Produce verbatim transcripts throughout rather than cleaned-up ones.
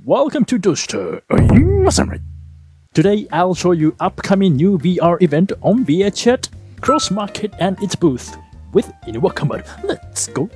Welcome to Duster. Right. Today I'll show you upcoming new V R event on VRChat, Cross Market and its booth with Inuwa-Kamaru. Let's go.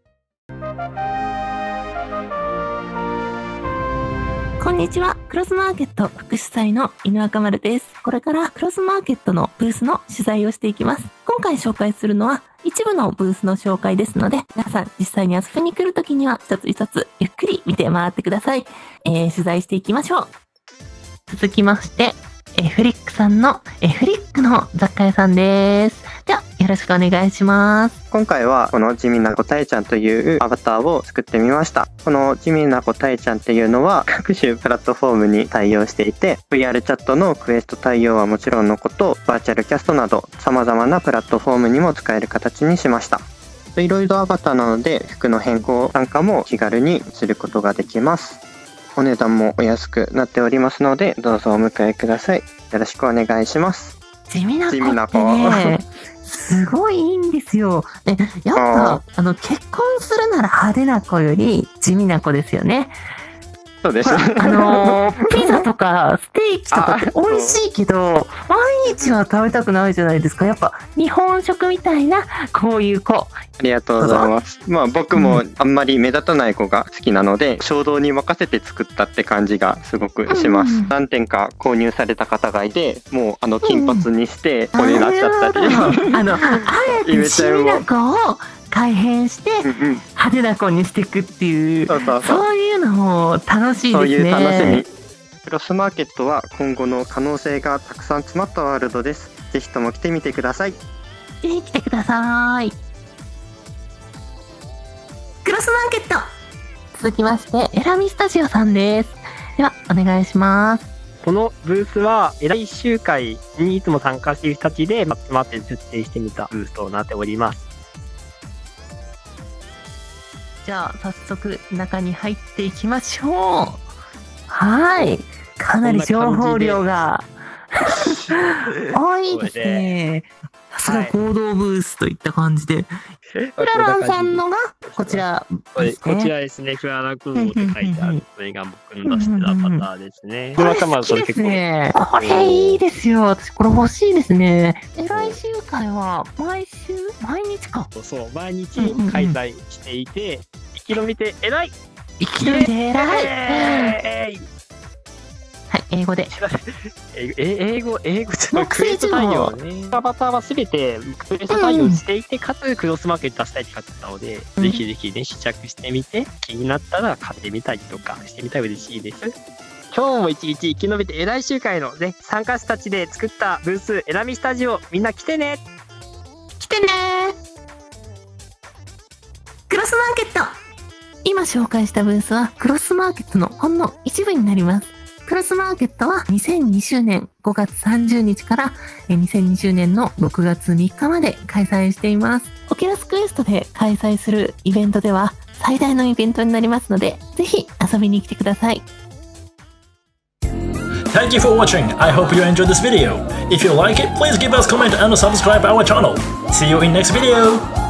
こんにちは。クロスマーケット副主催のInuwa-Kamaruです。これからクロスマーケットのブースの取材をしていきます。今回紹介するのは一部のブースの紹介ですので、皆さん実際に遊びに来るときには一つ一つゆっくり見て回ってください。えー、取材していきましょう。続きまして、えフリックさんのえフリックの雑貨屋さんです。ではよろしくお願いします。 今回はこの地味な答えちゃんというアバターを作ってみました。この地味な答えちゃんっていうのは各種プラットフォームに対応していて、 ブイアール チャットのクエスト対応はもちろんのこと、バーチャルキャストなど様々なプラットフォームにも使える形にしました。いろいろアバターなので服の変更なんかも気軽にすることができます。お値段もお安くなっておりますので、どうぞお迎えください。よろしくお願いします。 地味な子ってね、すごいいいんですよ。で、やっぱあの結婚するなら派手な子より地味な子ですよね。 そうです。 あのー、ピザとかステーキとかって美味しいけど、毎日は食べたくないじゃないですか。やっぱ日本食みたいなこういう子。ありがとうございます。まあ僕もあんまり目立たない子が好きなので、衝動に任せて作ったって感じがすごくします。うんうん、何点か購入された方がいて、もうあの金髪にして子になっちゃったり、 うん、あのあえて地味な子を改変して派手な子にしていくっていう、そうそうそう、そういうのも楽しいですね。そういう楽しみ。 クロスマーケットは今後の可能性がたくさん詰まったワールドです。ぜひとも来てみてください。 ぜひ来てください。クロスマーケット、続きましてエラミスタジオさんです。ではお願いします。 このブースはエライ集会にいつも参加している人たちで集まって設定してみたブースとなっております。 じゃあ早速中に入っていきましょう。はい、かなり情報量が多いですね。さすが合同ブースといった感じで、フラランさんのがこちらですね。 こちらですね。フララ空母って書いてある、これが僕の出してたパターンですね。 これ好きですね。これいいですよ。私これ欲しいですね。えらい集会は毎週毎日か。 そう、毎日開催していて、生き延びてえらい。 生き延びてえらい。はい、英語で。 英語、英語、ちょっとクエスト対応ね。アバターはすべてクエスト対応していて、かつクロスマーケット出したいって書いてたので、うん、ぜひぜひね、試着してみて、気になったら買ってみたりとかしてみたら嬉しいです。今日も一日生き延びてえらい集会のね、参加者たちで作ったブース、エラミスタジオ、みんな来てね来てねクロスマーケット、今紹介したブースはクロスマーケットのほんの一部になります。クロスマーケットはにせんにじゅうねんごがつさんじゅうにちからにせんにじゅうねんのろくがつみっかまで開催しています。オキュラスクエストで開催するイベントでは最大のイベントになりますので、ぜひ遊びに来てください。 Thank you for watching. I hope you enjoyed this video. If you like it, please give us a comment and subscribe our channel. See you in next video.